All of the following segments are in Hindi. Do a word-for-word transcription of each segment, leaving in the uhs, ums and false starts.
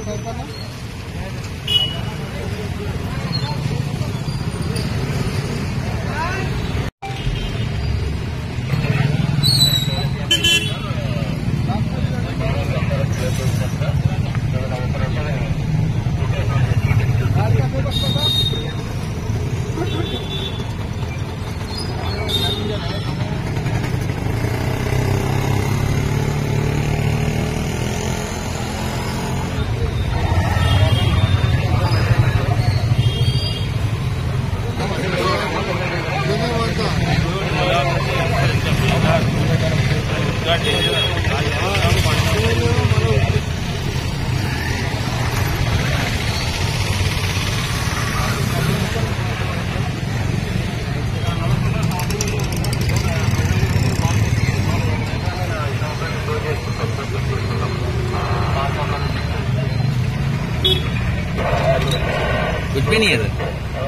कुछ भी नहीं है सर।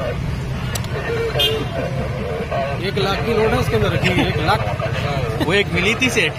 एक लाख की लोड है इसके अंदर रखी हुई, एक लाख। वो एक मिली थी सेठ।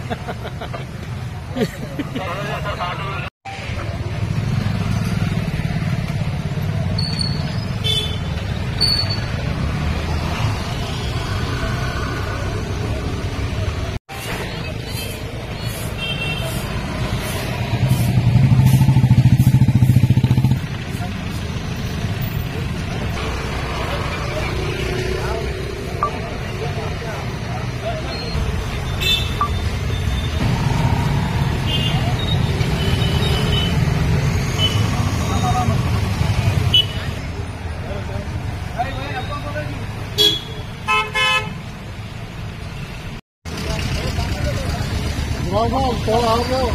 Vamos, vamos, vamos.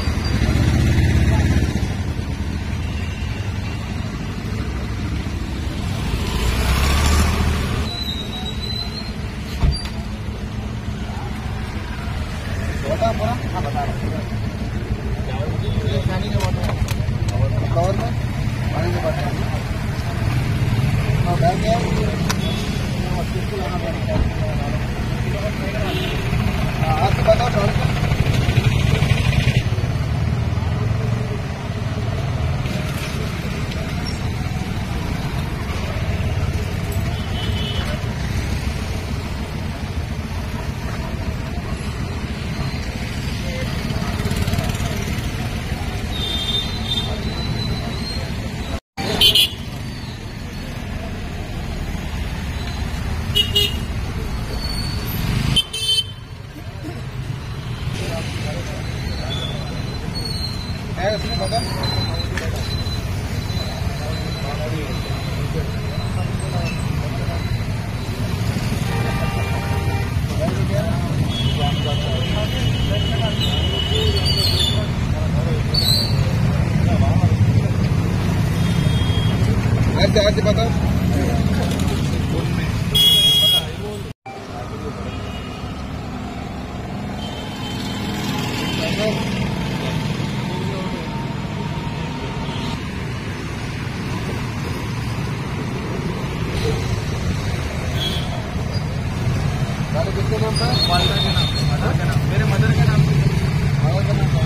बता पूरा हाँ बता रहा हूँ पानी का बॉटल कवर में पानी का बॉटल और बैग है किसको लाना पड़ेगा हाँ तो बताओ है उसमें बता ऐसे ऐसे बता किसके नाम पर? वालदा के नाम, मदर के नाम, मेरे मदर के नाम।